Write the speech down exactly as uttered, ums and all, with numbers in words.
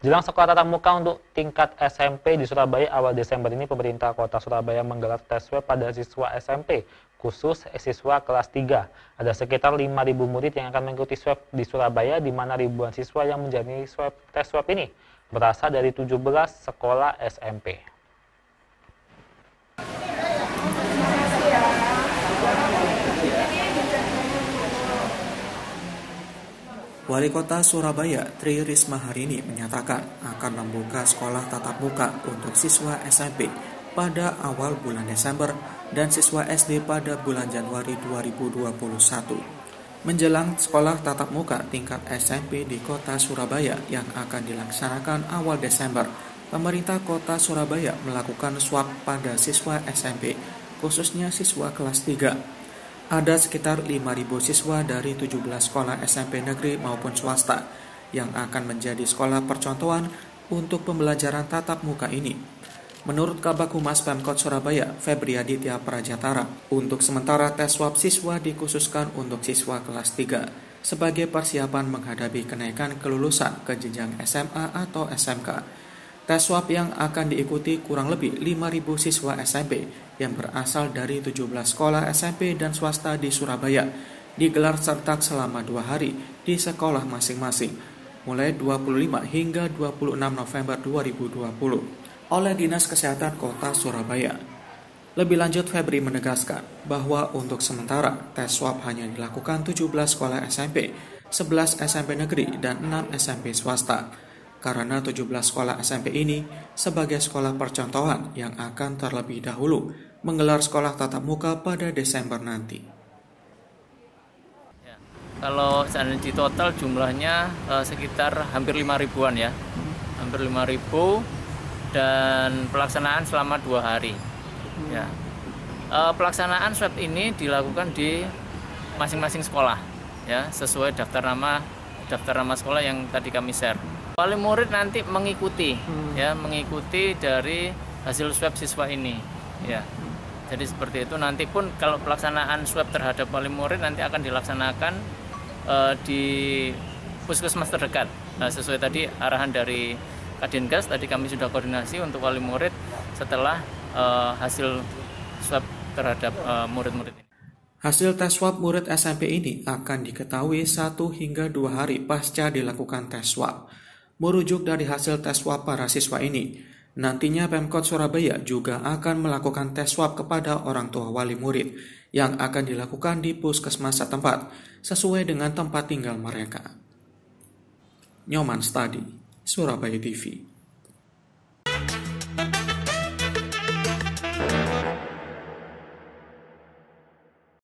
Jelang sekolah tatap muka untuk tingkat S M P di Surabaya awal Desember ini, pemerintah Kota Surabaya menggelar tes swab pada siswa S M P, khusus siswa kelas tiga. Ada sekitar lima ribu murid yang akan mengikuti swab di Surabaya, di mana ribuan siswa yang menjalani swab, tes swab ini berasal dari tujuh belas sekolah S M P. Wali Kota Surabaya Tri Risma hari ini menyatakan akan membuka sekolah tatap muka untuk siswa S M P pada awal bulan Desember dan siswa S D pada bulan Januari dua ribu dua puluh satu. Menjelang sekolah tatap muka tingkat S M P di Kota Surabaya yang akan dilaksanakan awal Desember, pemerintah Kota Surabaya melakukan swab pada siswa S M P, khususnya siswa kelas tiga. Ada sekitar lima ribu siswa dari tujuh belas sekolah S M P negeri maupun swasta yang akan menjadi sekolah percontohan untuk pembelajaran tatap muka ini. Menurut Kabag Humas Pemkot Surabaya, Febri Aditya Prajatara, untuk sementara tes swab siswa dikhususkan untuk siswa kelas tiga sebagai persiapan menghadapi kenaikan kelulusan ke jenjang S M A atau S M K. Tes swab yang akan diikuti kurang lebih lima ribu siswa S M P yang berasal dari tujuh belas sekolah S M P dan swasta di Surabaya digelar serentak selama dua hari di sekolah masing-masing, mulai dua puluh lima hingga dua puluh enam November dua ribu dua puluh oleh Dinas Kesehatan Kota Surabaya. Lebih lanjut, Febri menegaskan bahwa untuk sementara tes swab hanya dilakukan tujuh belas sekolah S M P, sebelas S M P negeri, dan enam S M P swasta. Karena tujuh belas sekolah S M P ini sebagai sekolah percontohan yang akan terlebih dahulu menggelar sekolah tatap muka pada Desember nanti. Ya, kalau seandainya di total jumlahnya eh, sekitar hampir lima ribuan ya, hampir lima ribu dan pelaksanaan selama dua hari. Ya, eh, pelaksanaan swab ini dilakukan di masing-masing sekolah, ya, sesuai daftar nama daftar nama sekolah yang tadi kami share. Wali murid nanti mengikuti, hmm. ya, mengikuti dari hasil swab siswa ini, ya. Jadi seperti itu. Nanti pun kalau pelaksanaan swab terhadap wali murid nanti akan dilaksanakan uh, di puskesmas terdekat. Nah, sesuai tadi arahan dari Kadinkes, tadi kami sudah koordinasi untuk wali murid setelah uh, hasil swab terhadap uh, murid-murid ini. Hasil tes swab murid S M P ini akan diketahui satu hingga dua hari pasca dilakukan tes swab. Merujuk dari hasil tes swab para siswa ini, nantinya Pemkot Surabaya juga akan melakukan tes swab kepada orang tua wali murid yang akan dilakukan di puskesmas setempat sesuai dengan tempat tinggal mereka. Nyoman Stadi, Surabaya T V.